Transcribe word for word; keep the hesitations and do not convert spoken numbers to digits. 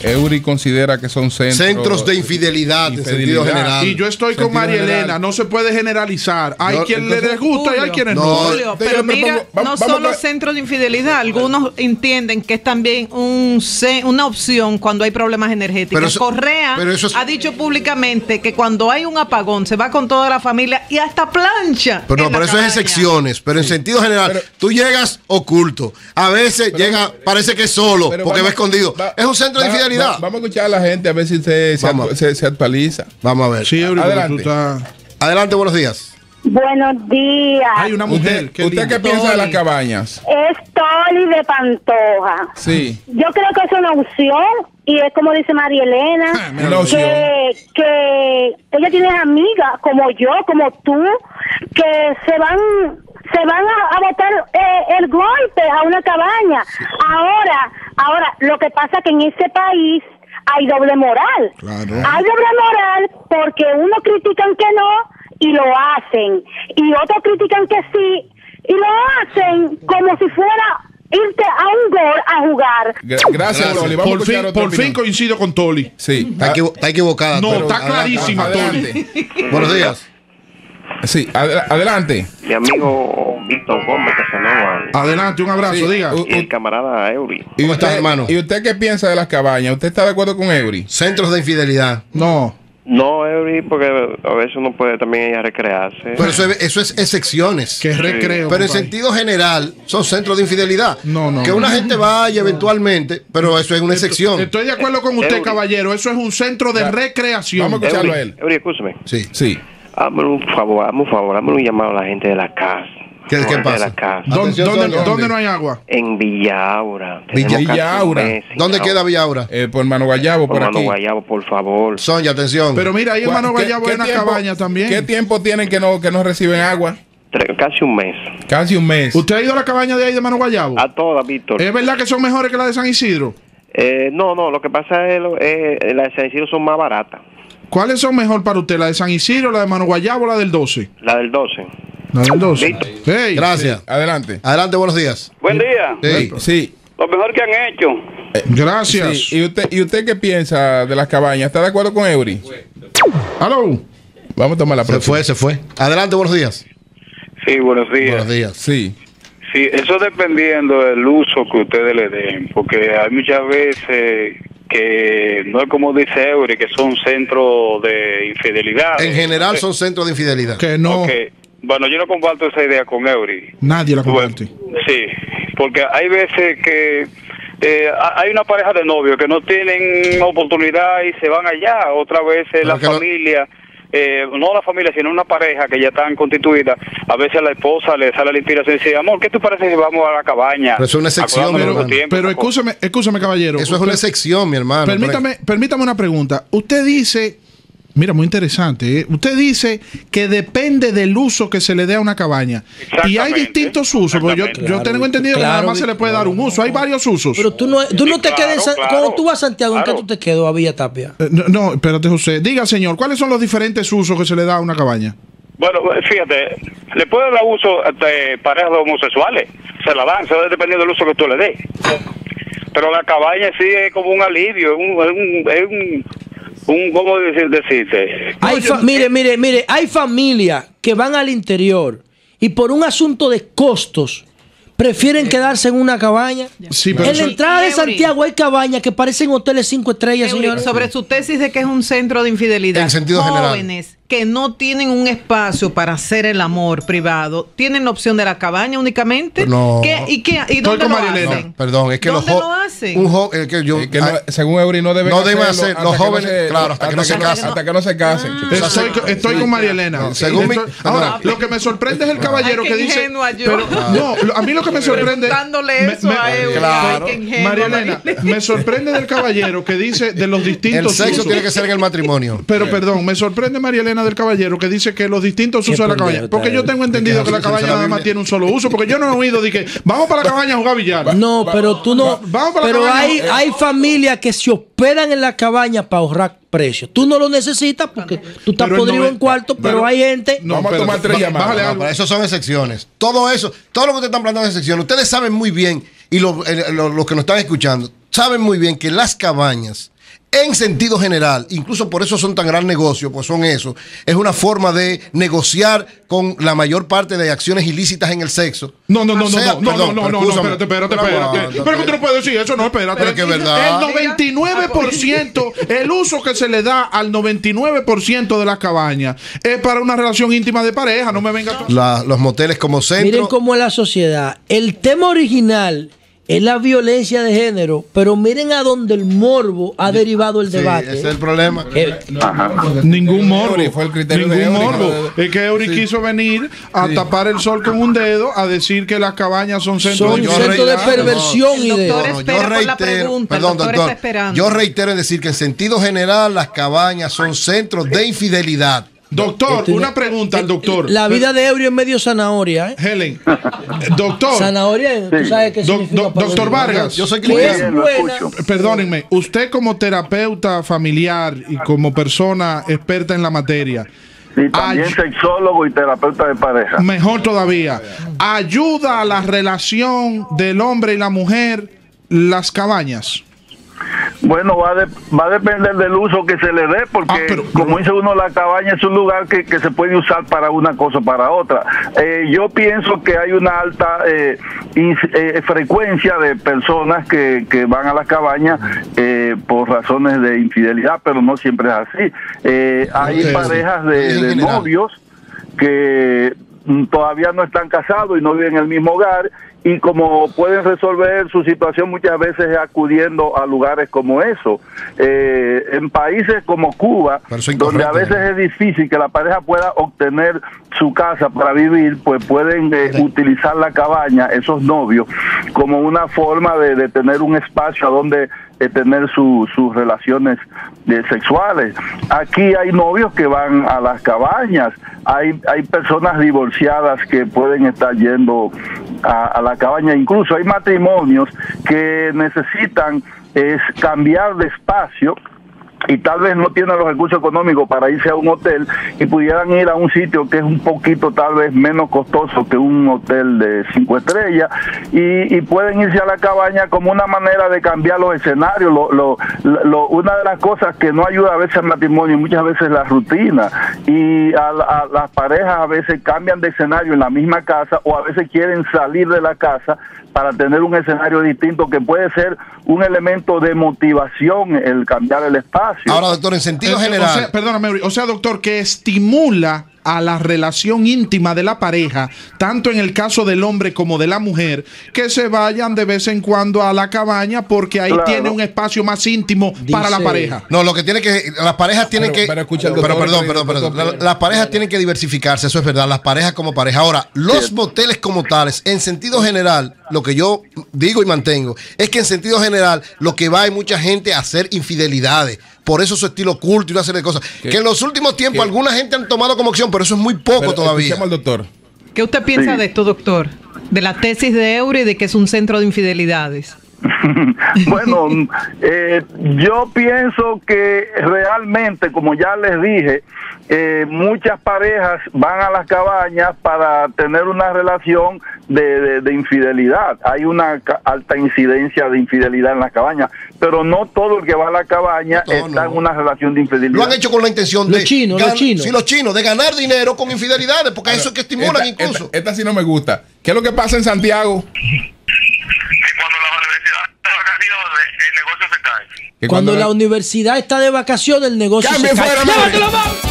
Eury considera que son centros, centros de infidelidad, infidelidad en sentido general. Y yo estoy con María Elena, no se puede generalizar. Hay no, quien entonces, les gusta Julio, y hay quienes no. no. Julio, pero mira, no son los centros de infidelidad. Algunos entienden que es también un, una opción cuando hay problemas energéticos. Pero eso, Correa pero eso es, ha dicho públicamente que cuando hay un apagón se va con toda la familia y hasta plancha. Pero no, pero eso cabaña. es excepciones. Pero sí. En sentido general, pero, tú llegas oculto. A veces pero, llega, parece que es solo, porque vamos, va escondido. Va, es un centro va, de infidelidad. Va, vamos a escuchar a la gente a ver si se, se, se, se actualiza. Vamos a ver. Sí, adelante. Está... Adelante, buenos días. Buenos días. Hay una mujer. ¿Usted, ¿usted qué piensa de las cabañas? Es Toli de Pantoja. Sí. Yo creo que es una opción y es como dice María Elena, ah, que, que ella tiene amigas como yo, como tú, que se van se van a, a botar eh, el golpe a una cabaña. Sí. Ahora, ahora lo que pasa que en este país hay doble moral. Claro. Hay doble moral porque unos critican que no y lo hacen, y otros critican que sí y lo hacen como si fuera irte a un gol a jugar. Gracias, Gracias. Toli. Vamos por fin, por fin coincido con Toli. Sí. Está, equivo está equivocada. No, pero está clarísima, Toli. Buenos días. Sí, ad adelante. Mi amigo Víctor Gómez Casanova. Adelante, un abrazo, sí, diga. Y el camarada Eury. ¿Y ¿Cómo usted, estás, hermano? ¿Y usted qué piensa de las cabañas? ¿Usted está de acuerdo con Eury? Centros de infidelidad. No. No, Eury, porque a veces uno puede también ir a recrearse. Pero eso es, eso es excepciones. Que recreo. Pero en sentido general, son centros de infidelidad. No, no. Que una gente vaya eventualmente, pero eso es una excepción. Estoy de acuerdo con usted, Eury. caballero. Eso es un centro de ya. recreación. Vamos a escucharlo Eury, a él. Eury, escúchame. Sí. Sí. Hazme un favor, hazme un favor, hazme un llamado a la gente de la casa. ¿Qué, ¿qué de pasa? La casa. ¿Dónde, Atención, dónde, ¿dónde? ¿Dónde no hay agua? En Villaura. Villa, Villaura. ¿Dónde queda Villaura? Eh, por Mano Guayabo, por, por aquí. Mano Guayabo, por favor. Sonia, atención. Pero mira, ahí en Mano Guayabo hay una tiempo, cabaña también. ¿Qué tiempo tienen que no, que no reciben agua? Tres, casi un mes. Casi un mes. ¿Usted ha ido a la cabaña de ahí de Mano Guayabo? A todas, Víctor. ¿Es verdad que son mejores que la de San Isidro? Eh, no, no, lo que pasa es que eh, las de San Isidro son más baratas. ¿Cuáles son mejor para usted? ¿La de San Isidro, la de Mano Guayabo o la del doce? La del doce. La del doce. Hey, Gracias. Sí, adelante. Adelante, buenos días. Buen día. Sí. Sí. Lo mejor que han hecho. Eh, Gracias. Sí. ¿Y usted, ¿Y usted qué piensa de las cabañas? ¿Está de acuerdo con Eury? ¿Aló? Vamos a tomar la Se próxima. fue, se fue. Adelante, buenos días. Sí, buenos días. Buenos días. Sí. Sí, eso dependiendo del uso que ustedes le den, porque hay muchas veces que no es como dice Eury, que son centros de infidelidad. En general son centros de infidelidad. Que no. Okay. Bueno, yo no comparto esa idea con Eury. Nadie la comparte. Bueno, sí, porque hay veces que eh, hay una pareja de novios que no tienen oportunidad y se van allá. Otra vez eh, la familia, eh, no la familia, sino una pareja que ya están constituida. A veces a la esposa le sale la inspiración y dice, amor, ¿qué te parece si vamos a la cabaña? Pero eso es una excepción, mi hermano. Tiempo, Pero escúchame, escúchame, caballero. Eso es una excepción, mi hermano. Permítame, permítame una pregunta. Usted dice, mira, muy interesante, ¿eh? Usted dice que depende del uso que se le dé a una cabaña. Y hay distintos usos, porque yo, yo Claro, tengo entendido claro, que nada más se le puede dar un uso. Hay varios usos. Pero tú no, tú no Sí, te claro, quedas en San- claro, cuando tú vas a Santiago, ¿en claro. qué tú te quedas a Villa Tapia? Eh, no, no, espérate, José. Diga, señor, ¿cuáles son los diferentes usos que se le da a una cabaña? Bueno, fíjate, le puede dar uso de parejas homosexuales, se la dan, se va dependiendo del uso que tú le des. Pero la cabaña sí es como un alivio, es un, es un, es un, un ¿cómo decir, decirte? Hay fa- mire, mire, mire, hay familias que van al interior y por un asunto de costos prefieren quedarse en una cabaña. Sí, pero en la eso- entrada de Eury. Santiago hay cabañas que parecen hoteles cinco estrellas, Eury, señores. sobre su tesis de que es un centro de infidelidad. En sentido general. Jóvenes que no tienen un espacio para hacer el amor privado, ¿tienen la opción de la cabaña únicamente? No. ¿Qué, ¿Y, qué, y Estoy dónde con lo María Elena. hacen? Perdón, es que los ¿Dónde lo jóvenes. hacen? Un jo eh, que yo, Eh, que no- ah, según Eury no deben no deben hacerlo hacer, hasta los que no jóvenes, se- claro, hasta que no se no casen. Hasta que no se casen. Estoy, estoy con María Elena. No, según mi- Estoy- ahora, lo que me sorprende es el caballero Ay, que qué dice. ingenua yo. Pero, no, lo- a mí lo que me sorprende. Preguntándole me- eso me- a Eury. Claro. Ay, qué ingenua, María Elena, María. me sorprende del caballero que dice de los El distintos sexo usos. tiene que ser en el matrimonio. Pero perdón, me sorprende María Elena del caballero que dice que los distintos usos de la pendejo cabaña. está Porque yo él. tengo entendido que la cabaña nada más tiene un solo uso. Porque yo no he oído de que vamos para la cabaña a jugar billar. No, pero tú no. Va- vamos para la Pero cabaña. hay, hay familias que se hospedan en la cabaña para ahorrar precios. Tú no lo necesitas porque tú estás Pero él podrido no ve- en cuarto, pero, pero- hay gente. No, Vamos a pero- tomar tres ba- llamadas. bájale No, algo. pero eso son excepciones. Todo eso, todo lo que ustedes están planteando es excepciones. Ustedes saben muy bien, y lo- eh, lo- los que nos están escuchando, saben muy bien que las cabañas En sentido general, incluso por eso son tan gran negocio, pues son eso. Es una forma de negociar con la mayor parte de acciones ilícitas en el sexo. No, no, no, o sea, no, no, perdón, no, no, no, espérate, espérate, espérate. Pero que tú no puedes decir eso, no, espérate. Pero que es verdad. El noventa y nueve por ciento, el uso que se le da al noventa y nueve por ciento de las cabañas es para una relación íntima de pareja, no me vengas tú. La, los moteles como centro. Miren cómo es la sociedad. El tema original es la violencia de género, pero miren a dónde el morbo ha derivado el sí, debate. Ese es el problema. Eh, Ningún morbo. Fue el criterio Ningún de Eury, morbo. ¿no? Es que Eury sí. quiso venir a sí. tapar el sol con un dedo, a decir que las cabañas son centros son de, centro de perversión y de... No, no, yo reitero, pregunta, perdón, doctor, yo reitero en decir que en sentido general las cabañas son centros de infidelidad. Doctor, Estoy, una pregunta al doctor. La vida de Eury es medio zanahoria, ¿eh? Helen, doctor. Zanahoria, tú sabes qué do, significa. Do, doctor Vargas, yo soy cristiano. Perdónenme, usted como terapeuta familiar y como persona experta en la materia. Y también ay, sexólogo y terapeuta de pareja. Mejor todavía. ¿Ayuda a la relación del hombre y la mujer las cabañas? Bueno, va, de, va a depender del uso que se le dé, porque ah, pero, como pero, dice uno, la cabaña es un lugar que, que se puede usar para una cosa o para otra. Eh, yo pienso que hay una alta eh, in, eh, frecuencia de personas que, que van a las cabañas eh, por razones de infidelidad, pero no siempre es así. Eh, hay okay, parejas de, de novios que todavía no están casados y no viven en el mismo hogar, y como pueden resolver su situación muchas veces acudiendo a lugares como eso. Eh, en países como Cuba, donde a veces es difícil que la pareja pueda obtener su casa para vivir, pues pueden eh, utilizar la cabaña, esos novios, como una forma de, de tener un espacio a donde eh, tener su, sus relaciones eh, sexuales. Aquí hay novios que van a las cabañas, hay, hay personas divorciadas que pueden estar yendo a, a la cabaña, incluso hay matrimonios que necesitan es cambiar de espacio y tal vez no tienen los recursos económicos para irse a un hotel y pudieran ir a un sitio que es un poquito tal vez menos costoso que un hotel de cinco estrellas y, y pueden irse a la cabaña como una manera de cambiar los escenarios. Lo, lo, lo, una de las cosas que no ayuda a veces al matrimonio muchas veces la rutina, y a, a las parejas a veces cambian de escenario en la misma casa o a veces quieren salir de la casa para tener un escenario distinto, que puede ser un elemento de motivación el cambiar el espacio. Ahora, doctor, en sentido eh, general... O sea, perdóname, o sea, doctor, que estimula a la relación íntima de la pareja, tanto en el caso del hombre como de la mujer, que se vayan de vez en cuando a la cabaña, porque ahí claro. tiene un espacio más íntimo Dice, para la pareja. No, lo que tiene que... Las parejas tienen pero, que... Pero, escucha, pero perdón, perdón, perdón. La, las parejas tienen que diversificarse, eso es verdad. Las parejas como pareja. Ahora, los sí. moteles como tales, en sentido general, lo que yo digo y mantengo, es que en sentido general, lo que va hay mucha gente a hacer infidelidades. Por eso su estilo oculto y una serie de cosas. ¿Qué? Que en los últimos tiempos ¿Qué? alguna gente han tomado como opción, pero eso es muy poco pero, todavía. Al doctor. ¿Qué usted piensa sí. de esto, doctor? De la tesis de Eury de que es un centro de infidelidades. Bueno, eh, yo pienso que realmente, como ya les dije, eh, muchas parejas van a las cabañas para tener una relación de, de, de infidelidad. Hay una alta incidencia de infidelidad en las cabañas, pero no todo el que va a la cabaña no, está no. en una relación de infidelidad. Lo han hecho con la intención los de chinos, los chinos. Sí, los chinos, de ganar dinero con infidelidades, porque Ahora, eso es que estimulan esta, incluso. Esta, esta sí no me gusta. ¿Qué es lo que pasa en Santiago? Cuando las universidades están de vacaciones, el negocio se cae. Cuando, cuando la universidad está de vacaciones, el negocio se cae. ¡Cambien fuera,